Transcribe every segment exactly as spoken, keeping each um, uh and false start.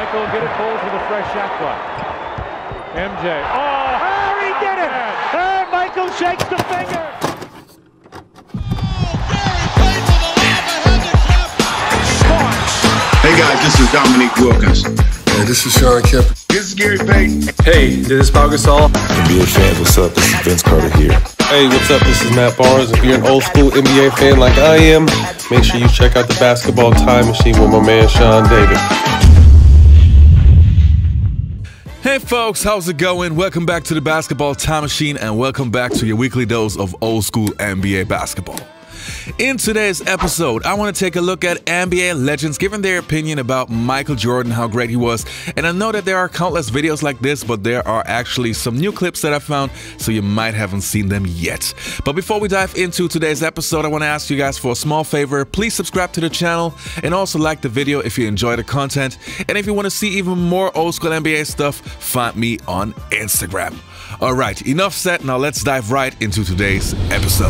Michael get it Bulls with a fresh shot clock. M J. Oh, Harry did it! And Michael shakes the finger. Hey guys, this is Dominique Wilkins. Hey, this is Sean Kemp. This is Gary Payton. Hey, this is Pau Gasol. N B A fans, what's up? This is Vince Carter here. Hey, what's up? This is Matt Barnes. If you're an old school N B A fan like I am, make sure you check out the Basketball Time Machine with my man Sean David. Hey folks, how's it going? Welcome back to the Basketball Time Machine and welcome back to your weekly dose of old school N B A basketball. In today's episode, I want to take a look at N B A legends giving their opinion about Michael Jordan, how great he was. And I know that there are countless videos like this, but there are actually some new clips that I found, so you might haven't seen them yet. But before we dive into today's episode, I want to ask you guys for a small favor. Please subscribe to the channel and also like the video if you enjoy the content. And if you want to see even more old school N B A stuff, find me on Instagram. Alright, enough said, now let's dive right into today's episode.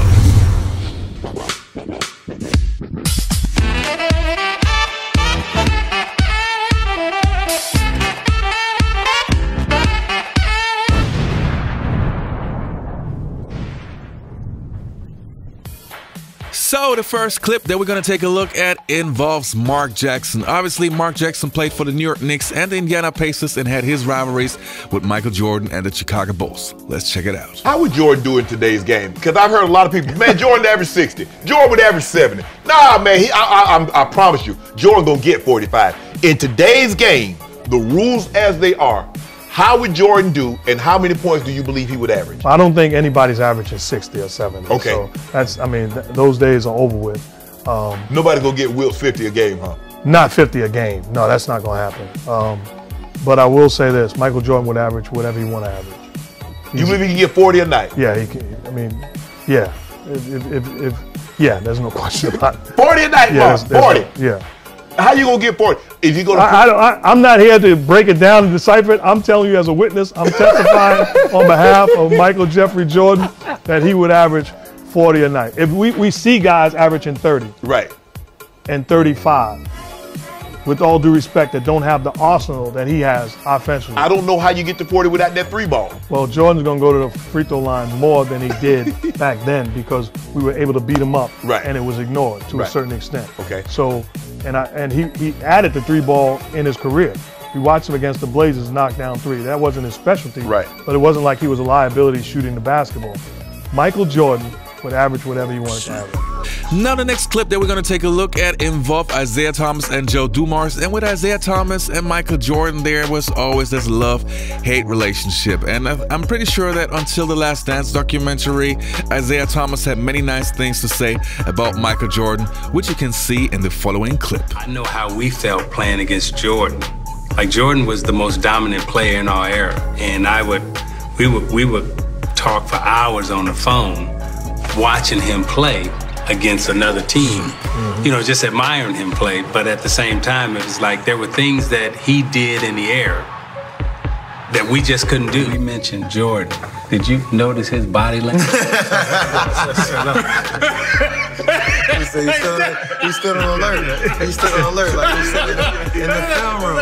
So the first clip that we're going to take a look at involves Mark Jackson. Obviously, Mark Jackson played for the New York Knicks and the Indiana Pacers and had his rivalries with Michael Jordan and the Chicago Bulls. Let's check it out. How would Jordan do in today's game? Because I've heard a lot of people, man, Jordan averaged sixty. Jordan would average seventy. Nah, man, he, I, I, I, I promise you, Jordan gonna get forty-five. In today's game, the rules as they are, how would Jordan do, and how many points do you believe he would average? I don't think anybody's averaging sixty or seventy. Okay. So that's, I mean, th those days are over with. Um, Nobody's gonna get Wilt fifty a game, huh? Not fifty a game. No, that's not gonna happen. Um, but I will say this: Michael Jordan would average whatever he want to average. He's, you believe he can get forty a night? Yeah, he can. I mean, yeah. If, if, if, if yeah, there's no question about it. forty a night, yeah, Mark. forty. No, yeah. How you gonna get forty? If you go to I, I don't, I, I'm not here to break it down and decipher it. I'm telling you as a witness, I'm testifying on behalf of Michael Jeffrey Jordan that he would average forty a night. If we, we see guys averaging thirty. Right. And thirty-five, with all due respect, that don't have the arsenal that he has offensively. I don't know how you get to forty without that three ball. Well, Jordan's gonna go to the free throw line more than he did back then because we were able to beat him up, right. And it was ignored to right. a certain extent. Okay. So, and I and he he added the three ball in his career. We watched him against the Blazers knock down three. That wasn't his specialty, right? But it wasn't like he was a liability shooting the basketball. Michael Jordan would average whatever he wanted to average. Now the next clip that we're going to take a look at involved Isaiah Thomas and Joe Dumars, and with Isaiah Thomas and Michael Jordan there was always this love-hate relationship, and I'm pretty sure that until the Last Dance documentary, Isaiah Thomas had many nice things to say about Michael Jordan, which you can see in the following clip. I know how we felt playing against Jordan. Like, Jordan was the most dominant player in our era, and I would, we would, we would talk for hours on the phone watching him play against another team, mm-hmm. you know, just admiring him play. But at the same time, it was like there were things that he did in the air that we just couldn't do. You mentioned Jordan. Did you notice his body language? He said he's still, he's still on alert. He's still on alert, like he's sitting in, in the film room.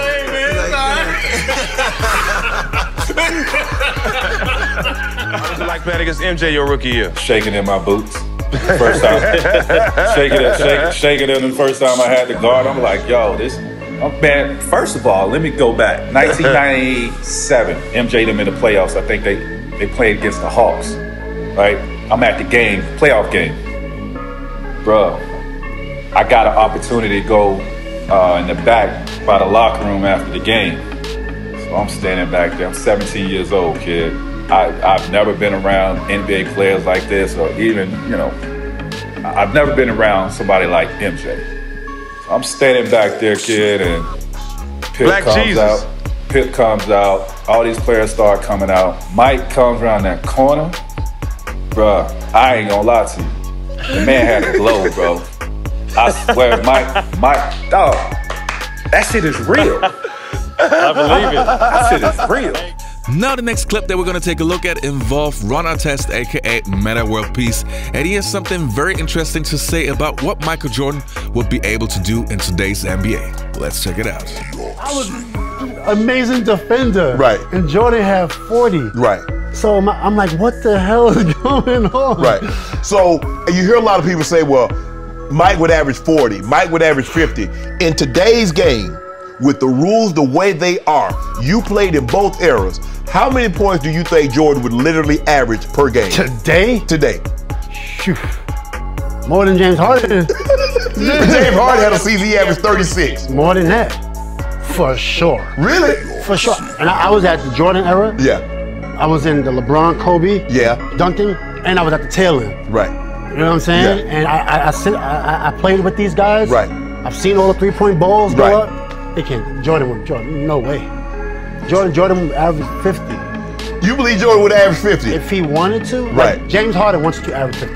How was it like playing against M J your rookie year? Shaking in my boots. First time. shaking it, shaking, shaking it the first time I had the guard. I'm like, yo, this, oh, man, first of all, let me go back. nineteen ninety-seven, M J them in the playoffs. I think they, they played against the Hawks, right? I'm at the game, playoff game. Bro, I got an opportunity to go uh, in the back by the locker room after the game. So I'm standing back there. I'm seventeen years old, kid. I, I've never been around N B A players like this, or even, you know, I've never been around somebody like M J. So I'm standing back there, kid, and Pip Black comes Jesus. out. Pip comes out. All these players start coming out. Mike comes around that corner. Bruh, I ain't gonna lie to you. The man had a glow, bro. I swear, Mike, Mike, dog, that shit is real. I believe it. That shit is real. Now the next clip that we're going to take a look at involves Ron Artest, aka Metta World Peace, and he has something very interesting to say about what Michael Jordan would be able to do in today's N B A. Let's check it out. I was amazing defender. Right. And Jordan had forty. Right. So I'm, I'm like, what the hell is going on? Right. So you hear a lot of people say, well, Mike would average forty, Mike would average fifty. In today's game, with the rules the way they are, you played in both eras. How many points do you think Jordan would literally average per game? Today? Today. Phew. More than James Harden. James Harden had a season he averaged thirty-six. More than that. For sure. Really? For sure. And I, I was at the Jordan era. Yeah. I was in the LeBron, Kobe, yeah, dunking, and I was at the tail end. Right. You know what I'm saying? Yeah. And I I, I, sit, I I played with these guys. Right. I've seen all the three-point balls go right. up. They can't. Jordan would. Jordan, no way. Jordan Jordan would average fifty. You believe Jordan would average fifty? If he wanted to. Right. Like James Harden wants to average fifty.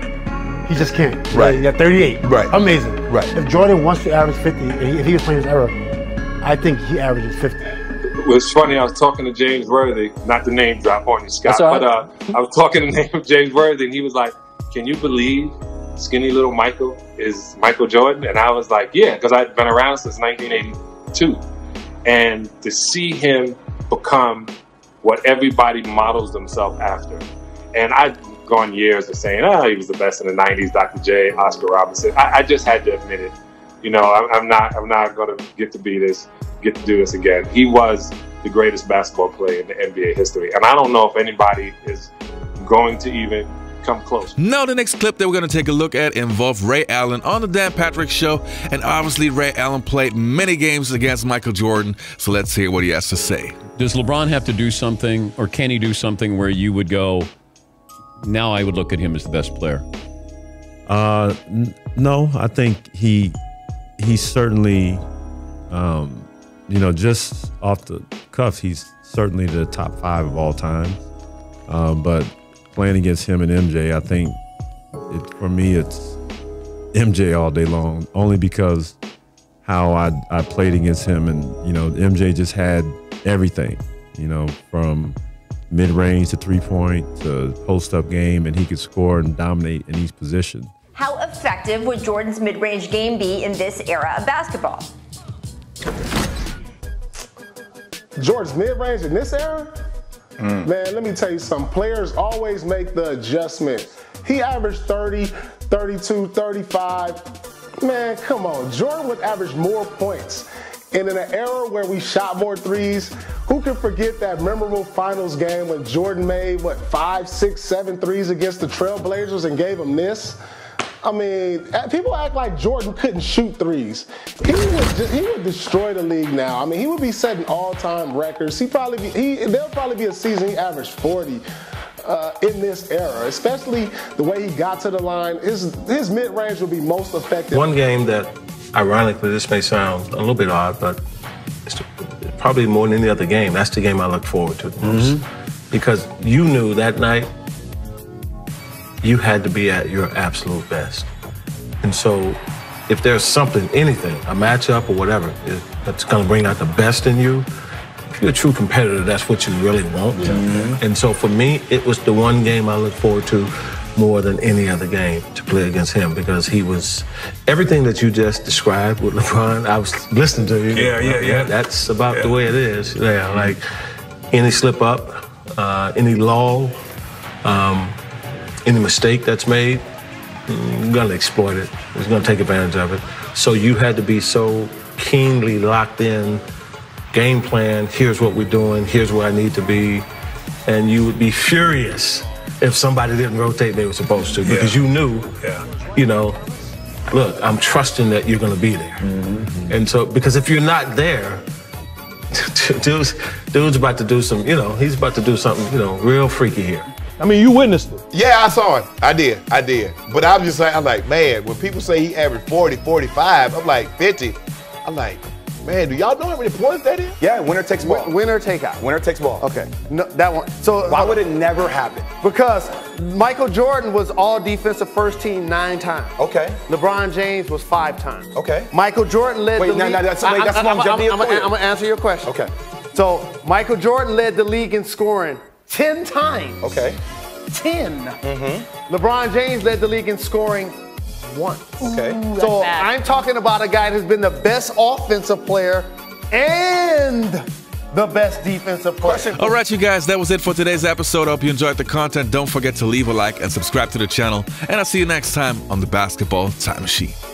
He just can't. Right. He got thirty-eight. Right. Amazing. Right. If Jordan wants to average fifty, if he was playing his era, I think he averages fifty. It was funny, I was talking to James Worthy, not the name drop on you, Scott, right. but uh, I was talking to name James Worthy, and he was like, can you believe skinny little Michael is Michael Jordan? And I was like, yeah, because I'd been around since nineteen eighty-two. And to see him become what everybody models themselves after. And I'd gone years of saying, oh, he was the best in the nineties, Doctor J, Oscar Robertson. I, I just had to admit it. You know, I'm, I'm not, I'm not going to get to be this, get to do this again. He was the greatest basketball player in the N B A history. And I don't know if anybody is going to even come close. Now the next clip that we're going to take a look at involved Ray Allen on the Dan Patrick Show. And obviously Ray Allen played many games against Michael Jordan. So let's hear what he has to say. Does LeBron have to do something, or can he do something where you would go, now I would look at him as the best player? Uh, n- no, I think he he certainly, um, you know, just off the cuff, he's certainly the top five of all time. Um, but playing against him and M J, I think it, for me, it's M J all day long, only because how I, I played against him. And, you know, M J just had everything, you know, from mid-range to three-point to post-up game, and he could score and dominate in each position. How effective would Jordan's mid-range game be in this era of basketball? Jordan's mid-range in this era? Mm. Man, let me tell you something. Players always make the adjustment. He averaged thirty, thirty-two, thirty-five. Man, come on. Jordan would average more points. And in an era where we shot more threes, who can forget that memorable finals game when Jordan made, what, five, six, seven threes against the Trailblazers and gave them this? I mean, people act like Jordan couldn't shoot threes. He would, just, he would destroy the league now. I mean, he would be setting all-time records. He probably be, he, there'll probably be a season he averaged forty uh, in this era, especially the way he got to the line. His, his mid-range will be most effective. One game that, ironically, this may sound a little bit odd, but it's probably more than any other game. That's the game I look forward to the most. Mm-hmm. Because you knew that night you had to be at your absolute best. And so if there's something, anything, a matchup or whatever, that's gonna bring out the best in you, if you're a true competitor, that's what you really want. Mm-hmm. And so for me, it was the one game I look forward to more than any other game to play against him, because he was everything that you just described with LeBron. I was listening to you. Yeah, yeah, yeah. That's about yeah. the way it is. Yeah, like any slip up, uh, any lull, um, any mistake that's made, you're gonna exploit it. You're gonna take advantage of it. So you had to be so keenly locked in, game plan, here's what we're doing, here's where I need to be. And you would be furious if somebody didn't rotate they were supposed to, because yeah. you knew, yeah. you know, look, I'm trusting that you're gonna be there. Mm-hmm. And so, because if you're not there, dude's, dude's about to do some, you know, he's about to do something, you know, real freaky here. I mean, you witnessed it. Yeah, I saw it. I did. I did. But I'm just like, I'm like, man, when people say he averaged forty, forty-five, I'm like, fifty. I'm like, man, do y'all know how many points that is? Yeah, winner takes ball. W- winner take out. Winner takes ball. Okay, no, that one. So why would it never happen? Because Michael Jordan was all defensive first team nine times. Okay. LeBron James was five times. Okay. Michael Jordan led wait, the no, league. No, that's, wait, that's I, longevity I'm, I'm, I'm, I'm gonna answer your question. Okay. So Michael Jordan led the league in scoring ten times. Okay. ten. Mm-hmm. LeBron James led the league in scoring once. Okay. So I'm talking about a guy who's been the best offensive player and the best defensive player. All right, you guys, that was it for today's episode. I hope you enjoyed the content. Don't forget to leave a like and subscribe to the channel. And I'll see you next time on the Basketball Time Machine.